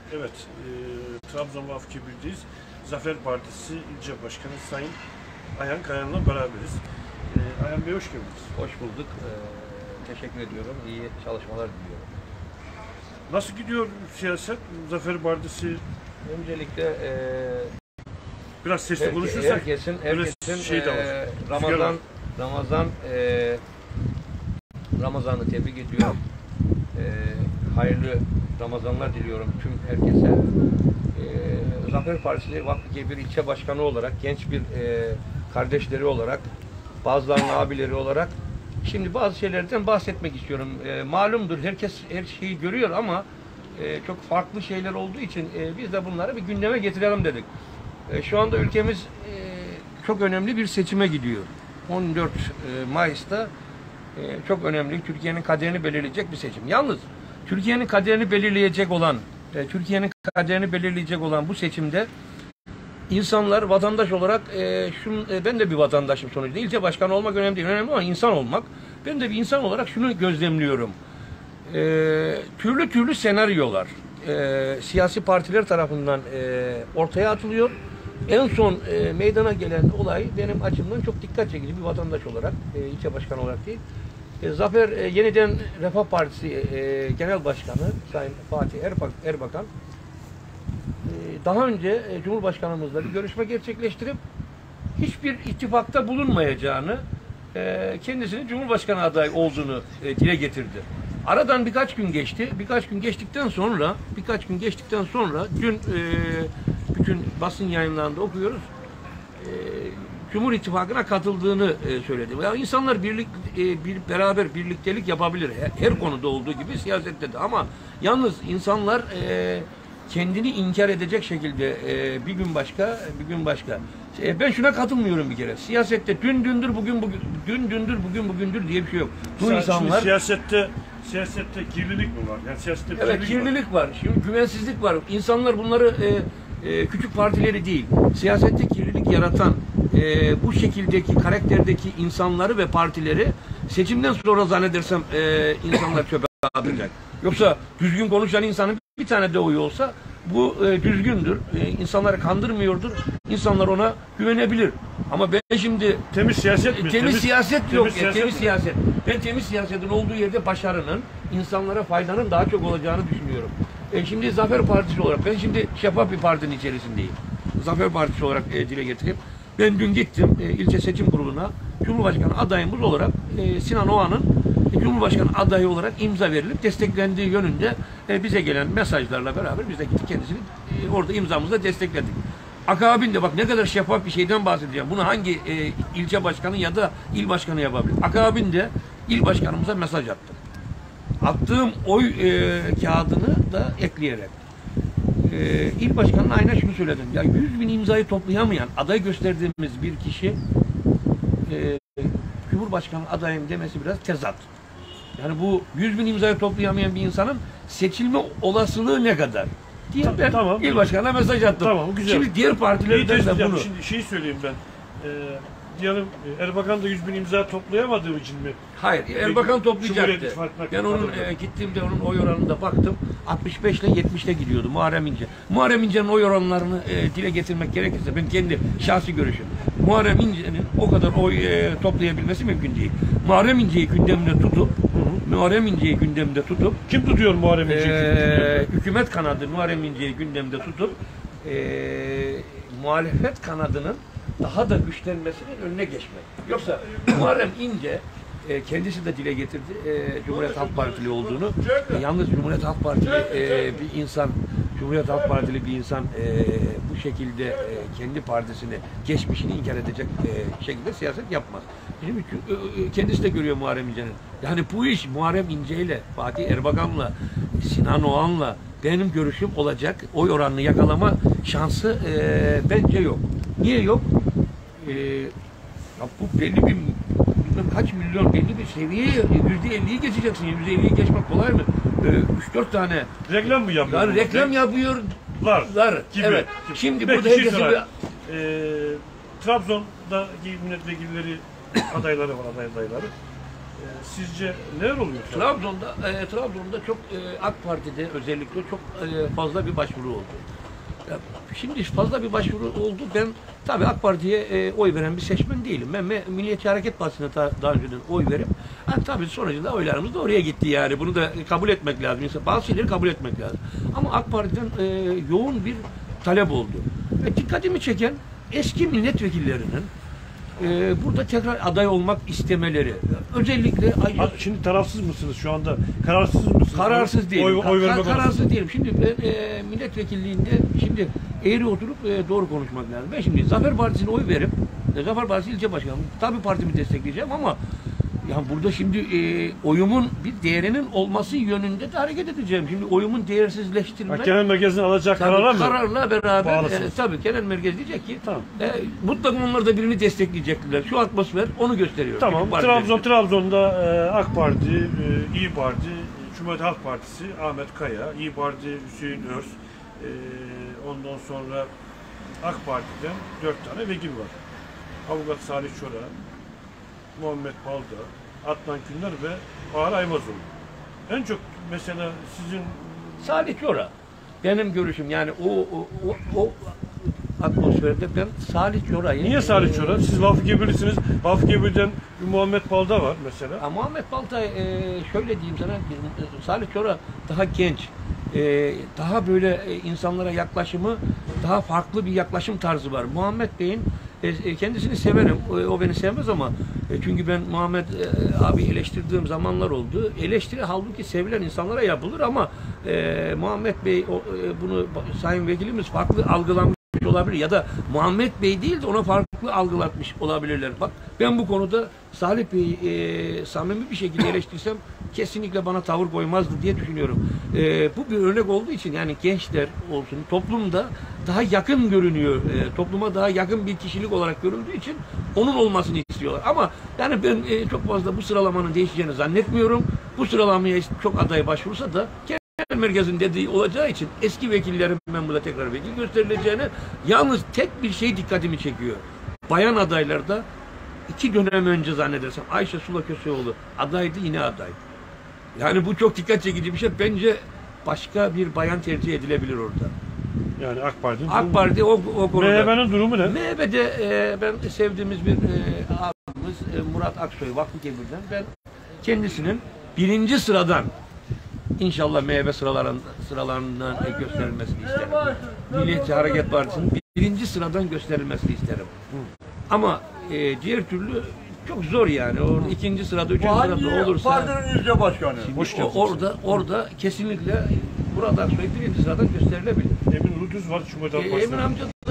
Evet, Trabzon Vakfı Kebir'deyiz. Zafer Partisi İlçe Başkanı Sayın Ayhan Kayan'la beraberiz. Ayhan Bey hoş geldiniz. Hoş bulduk. Teşekkür ediyorum. İyi çalışmalar diliyorum. Nasıl gidiyor siyaset? Zafer Partisi Öncelikle biraz sesli konuşursak herkesin Ramazan'ı tebrik ediyorum. Hayırlı Ramazanlar diliyorum tüm herkese. Zafer Partisi Vakfı Kebir ilçe başkanı olarak, genç bir kardeşleri olarak, bazılarının abileri olarak şimdi bazı şeylerden bahsetmek istiyorum. Malumdur, herkes her şeyi görüyor ama çok farklı şeyler olduğu için biz de bunları bir gündeme getirelim dedik. Şu anda ülkemiz çok önemli bir seçime gidiyor. 14 Mayıs'ta çok önemli, Türkiye'nin kaderini belirleyecek bir seçim. Yalnız Türkiye'nin kaderini belirleyecek olan bu seçimde insanlar vatandaş olarak ben de bir vatandaşım sonuçta. İlçe başkanı olmak önemli değil. Önemli olan insan olmak. Ben de bir insan olarak şunu gözlemliyorum. Türlü senaryolar siyasi partiler tarafından ortaya atılıyor. En son meydana gelen olay benim açımdan çok dikkat çekici bir vatandaş olarak, ilçe başkanı olarak değil. Zafer Yeniden Refah Partisi Genel Başkanı Sayın Fatih Erbakan daha önce Cumhurbaşkanımızla bir görüşme gerçekleştirip hiçbir ittifakta bulunmayacağını, kendisinin Cumhurbaşkanı adayı olduğunu dile getirdi. Aradan birkaç gün geçti. Birkaç gün geçtikten sonra dün bütün basın yayınlarında okuyoruz. Cumhur İttifakı'na katıldığını söyledi. Yani insanlar beraber birliktelik yapabilir. Her konuda olduğu gibi siyasette de. Ama yalnız insanlar kendini inkar edecek şekilde bir gün başka. Ben şuna katılmıyorum bir kere. Siyasette dün dündür bugündür diye bir şey yok. Bu insanlar siyasette kirlilik mi var? Yani siyasette evet, kirlilik var. Şimdi güvensizlik var. İnsanlar bunları küçük partileri değil, siyasette kirlilik yaratan bu şekildeki karakterdeki insanları ve partileri seçimden sonra zannedersem insanlar çöpe atacak. Yoksa düzgün konuşan insanın bir tane de oyu olsa bu düzgündür. İnsanları kandırmıyordur. İnsanlar ona güvenebilir. Ama ben şimdi temiz siyaset mi? Temiz siyaset. Ben temiz siyasetin olduğu yerde başarının, insanlara faydanın daha çok olacağını düşünüyorum. Şimdi Zafer Partisi olarak, ben şimdi şeffaf bir partinin içerisindeyim. Zafer Partisi olarak dile getireyim. Ben dün gittim ilçe seçim kuruluna, Cumhurbaşkanı adayımız olarak Sinan Oğan'ın Cumhurbaşkanı adayı olarak imza verilip desteklendiği yönünde bize gelen mesajlarla beraber biz de gittik kendisini orada imzamızla destekledik. Akabinde bak ne kadar şeffaf bir şeyden bahsedeceğim. Bunu hangi ilçe başkanı ya da il başkanı yapabilir? Akabinde il başkanımıza mesaj attım. Attığım oy kağıdını da ekleyerek il başkanına aynen şunu söyledim. Ya 100.000 imzayı toplayamayan aday gösterdiğimiz bir kişi Cumhurbaşkanı adayım demesi biraz tezat. Yani bu 100.000 imzayı toplayamayan bir insanın seçilme olasılığı ne kadar diye ben tamam, il başkanına mesaj attım. Tamam, güzel. Şimdi diğer partilerden de bunu. Şimdi şey söyleyeyim ben. Diyelim Erbakan da 100.000 imza toplayamadığı için mi? Hayır, Erbakan toplayacaktı. Ben onun gittiğimde onun oy oranına baktım. 65 ile 70'te gidiyordu Muharrem İnce. Muharrem İnce'nin oy oranlarını dile getirmek gerekirse ben kendi şahsi görüşüm. Muharrem İnce'nin o kadar oy toplayabilmesi mümkün değil. Muharrem İnce'yi gündemde tutup kim tutuyor Muharrem İnce'yi? Hükümet kanadı Muharrem İnce'yi gündemde tutup muhalefet kanadının daha da güçlenmesinin önüne geçmek. Yoksa Muharrem İnce kendisi de dile getirdi Cumhuriyet Halk Partili olduğunu. Yalnız Cumhuriyet Halk Partili bir insan bu şekilde kendi partisini, geçmişini inkar edecek şekilde siyaset yapmaz. Şimdi kendisi de görüyor Muharrem İnce'nin. Yani bu iş Muharrem İnce ile Fatih Erbakan'la Sinan Oğan'la benim görüşüm olacak. Oy oranını yakalama şansı bence yok. Niye yok? Bu belli bir kaç milyon belli bir seviyeye %50'yi geçeceksin. %50'yi geçmek kolay mı? 3-4 tane reklam mı yapıyor? Yani reklam yapıyorlar. Gibi. Evet. Şimdi peki, burada herkesin Trabzon'daki milletvekilleri adayları var, adayları. Sizce neler oluyor? Trabzon'da çok AK Parti'de özellikle çok fazla bir başvuru oldu. Ya, şimdi fazla bir başvuru oldu. Ben tabii AK Parti'ye oy veren bir seçmen değilim. Ben Milliyetçi Hareket Partisi'ne daha önceden oy verip tabii sonucunda oylarımız da oraya gitti yani. Bunu da kabul etmek lazım. Bazı şeyleri kabul etmek lazım. Ama AK Parti'den yoğun bir talep oldu. Dikkatimi çeken eski milletvekillerinin burada tekrar aday olmak istemeleri. Özellikle şimdi tarafsız mısınız şu anda? Kararsız mısınız? Kararsız değilim. Oy Kararsız değilim. Şimdi ben milletvekilliğinde şimdi eğri oturup doğru konuşmak lazım. Ben şimdi Zafer Partisi'ne oy verip Zafer Partisi ilçe başkanı tabii partimi destekleyeceğim ama yani burada şimdi oyumun bir değerinin olması yönünde de hareket edeceğim. Şimdi oyumun değersizleştirilmek... Genel merkezin alacak kararla beraber tabii genel merkez diyecek ki tamam. Mutlaka onlar da birini destekleyecekler. Şu atmosfer onu gösteriyor. Tamam. Trabzon'da AK Parti, İyi Parti, Cumhuriyet Halk Partisi, Ahmet Kaya, İyi Parti Hüseyin Öz, ondan sonra AK Parti'den 4 tane vekil var. Avukat Salih Çora, Muhammed Balda, Adnan Günler ve Bahar Ayvazoğlu. En çok mesela sizin... Salih Çora. Benim görüşüm yani o atmosferde ben Salih Çora'yı... Niye Salih Çora? Siz Vakfı Gebirlisiniz. Vakfı Gebir'den Muhammed Balda var mesela. Muhammed Balda şöyle diyeyim sana, Salih Çora daha genç. Daha böyle insanlara yaklaşımı, daha farklı bir yaklaşım tarzı var. Muhammed Bey'in kendisini severim. O beni sevmez ama çünkü ben Muhammed abi eleştirdiğim zamanlar oldu. Eleştiri halbuki sevilen insanlara yapılır ama Muhammed Bey bunu sayın vekilimiz farklı algılamış olabilir ya da Muhammed Bey değil de ona farklı algılatmış olabilirler. Bak ben bu konuda Salih Bey'i samimi bir şekilde eleştirsem kesinlikle bana tavır koymazdı diye düşünüyorum. Bu bir örnek olduğu için yani gençler olsun toplumda daha yakın görünüyor. Topluma daha yakın bir kişilik olarak görüldüğü için onun olmasını istiyorlar. Ama yani ben çok fazla bu sıralamanın değişeceğini zannetmiyorum. Bu sıralamaya çok aday başvursa da genel merkezin dediği olacağı için eski vekillerin ben burada tekrar vekil gösterileceğini, yalnız tek bir şey dikkatimi çekiyor. Bayan adaylarda 2 dönem önce zannedersem Ayşe Sula Köseoğlu adaydı, yine aday. Yani bu çok dikkat çekici bir şey. Bence başka bir bayan tercih edilebilir orada. Yani AK Parti'nin AK Parti o konuda. MHP'nin durumu ne? MHP'de ben sevdiğimiz bir abimiz Murat Aksoy Vakfı Gebir'den ben kendisinin 1. sıradan İnşallah MHP sıralarından gösterilmesini isterim. Milliyetçi Hareket Partisi'nin 1. sıradan gösterilmesini isterim. Ama diğer türlü çok zor yani. O 2. sırada, 3. sırada olursa. Partinin ilçe başkanı. Orada kesinlikle Murat Aksoy 1. sıradan gösterilebilir. Emin Ulduz var Cumhuriyet Halk Partisi'nde. Emin amca da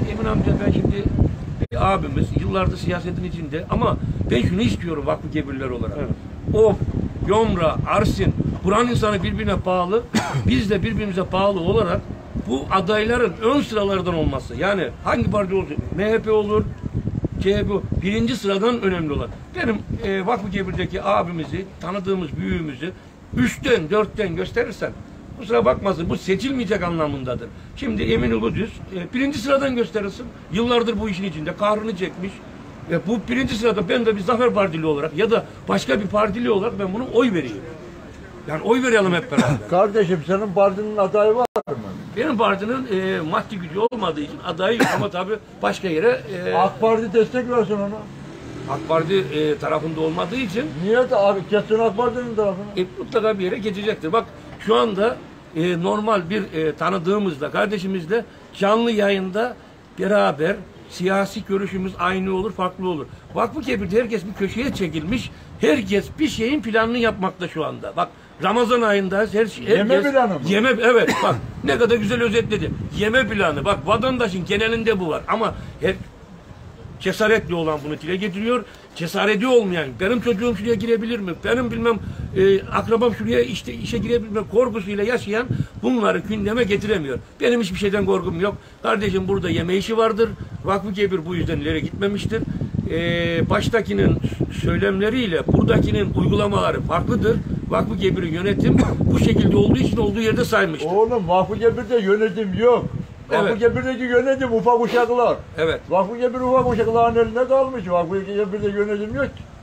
şimdi bir abimiz yıllardır siyasetin içinde ama ben şunu istiyorum Vakfı Gebirler olarak. Evet. O Yomra, Arsin, buranın insanı birbirine bağlı, biz de birbirimize bağlı olarak bu adayların ön sıralardan olması. Yani hangi parti olsun, MHP olur, CHP, 1. sıradan önemli olan. Benim Vakfı Gebir'deki abimizi, tanıdığımız büyüğümüzü 3'ten 4'ten gösterirsen kusura bakmasın bu seçilmeyecek anlamındadır. Şimdi Emin Uludüz 1. sıradan gösterirsin. Yıllardır bu işin içinde kahrını çekmiş. Bu 1. sırada ben de bir Zafer Partili olarak ya da başka bir partili olarak ben bunu oy vereyim. Yani oy verelim hep beraber. Kardeşim senin partinin adayı var mı? Benim partinin maddi gücü olmadığı için adayı yok ama tabii başka yere... AK Parti destek versin ona. AK Parti tarafında olmadığı için... Niye de abi kesin AK Parti'nin tarafına? Mutlaka bir yere geçecektir. Bak şu anda normal bir tanıdığımızla, kardeşimizle canlı yayında beraber siyasi görüşümüz aynı olur, farklı olur. Vakfı Gebir'de herkes bir köşeye çekilmiş, herkes bir şeyin planını yapmakta şu anda. Bak Ramazan ayındayız. Herkes, yeme planı mı? Evet bak ne kadar güzel özetledi. Yeme planı. Bak vatandaşın genelinde bu var ama hep cesaretli olan bunu dile getiriyor. Cesareti olmayan, benim çocuğum şuraya girebilir mi? Benim bilmem akrabam şuraya işe girebilir mi? Korkusuyla yaşayan bunları gündeme getiremiyor. Benim hiçbir şeyden korkum yok. Kardeşim burada yeme işi vardır. Vakfı Gebir bu yüzden ileri gitmemiştir. Baştakinin söylemleriyle buradakinin uygulamaları farklıdır. Vakfı Gebir'in yönetim bu şekilde olduğu için olduğu yerde saymıştır. Oğlum Vakfı Gebir'de yönetim yok. Vakfı Gebir'deki yönetim ufak uşaklar. Evet. Vakfı Gebir ufak uşakların elinde kalmış. Vakfı Gebir'de yönetim yok ki.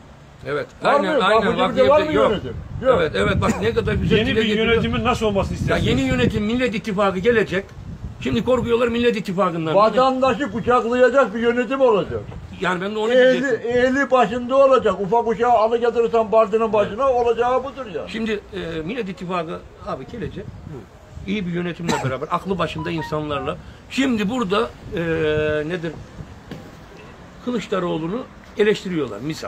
Evet. Var mı? Vakfıcı'da var mı Yok. yönetim? Yok. Evet, evet, bak ne kadar güzel Yeni dile bir getiriyor. yönetimin nasıl olmasını Ya istersiniz? yeni yönetim Millet İttifakı gelecek. Şimdi korkuyorlar Millet İttifakı'ndan. Vatandaşı kucaklayacak bir yönetim olacak. Yani ben de onu diyecektim. Ehli başında olacak. Ufak uşağı alı getirirsen partinin başına olacağı budur ya. Şimdi Millet İttifakı abi gelecek. İyi bir yönetimle beraber, aklı başında insanlarla. Şimdi burada nedir? Kılıçdaroğlu'nu eleştiriyorlar misal.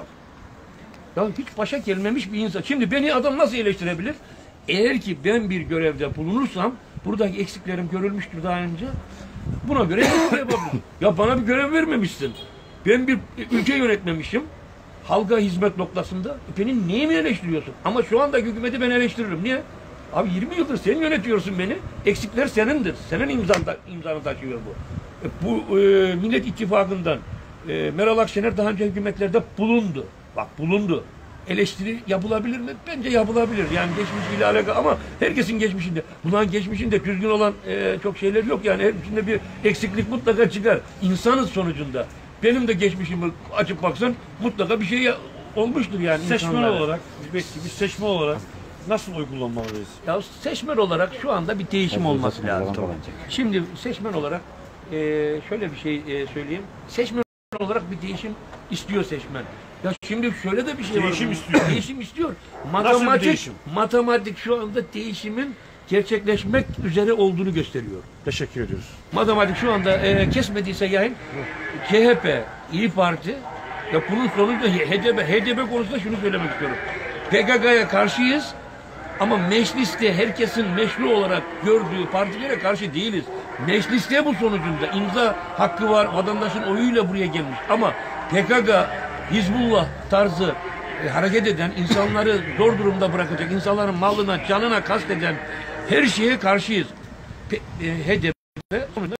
Ya hiç başa gelmemiş bir insan. Şimdi beni adam nasıl eleştirebilir? Eğer ki ben bir görevde bulunursam, buradaki eksiklerim görülmüştür daha önce. Buna göre yapabilirim. Ya bana bir görev vermemişsin. Ben bir ülke yönetmemişim. Halka hizmet noktasında. Beni neyimi eleştiriyorsun? Ama şu andaki hükümeti ben eleştiririm. Niye? Abi 20 yıldır sen yönetiyorsun beni. Eksikler senindir. Senin imzanı taşıyor bu. Bu Millet İttifakı'ndan Meral Akşener daha önce hükümetlerde bulundu. Bak bulundu. Eleştiri yapılabilir mi? Bence yapılabilir. Yani geçmişiyle alakalı ama herkesin geçmişinde. Bunların geçmişinde düzgün olan çok şeyler yok. Yani hepsinde bir eksiklik mutlaka çıkar. İnsanız sonucunda. Benim de geçmişimi açıp baksan mutlaka bir şey olmuştur yani Seçmen insanlara. olarak, biz seçmen olarak nasıl oy kullanmalıyız? Ya seçmen olarak şu anda bir değişim olması lazım. Şimdi seçmen olarak şöyle bir şey söyleyeyim. Seçmen olarak bir değişim istiyor seçmen. Ya şimdi şöyle de bir şey Değişim var. istiyor. Değişim istiyor. Nasıl bir değişim? Matematik şu anda değişimin gerçekleşmek üzere olduğunu gösteriyor. Teşekkür ediyoruz. Matematik şu anda kesmediyse yayın CHP, İyi Parti ya bunun sonucunda HDP konusunda şunu söylemek istiyorum. PKK'ya karşıyız ama mecliste herkesin meşru olarak gördüğü partilere karşı değiliz. Mecliste bu sonucunda imza hakkı var. Vatandaşın oyuyla buraya gelmiş. Ama PKK, Hizbullah tarzı hareket eden, insanları zor durumda bırakacak, insanların malına, canına kasteden her şeye karşıyız. HDP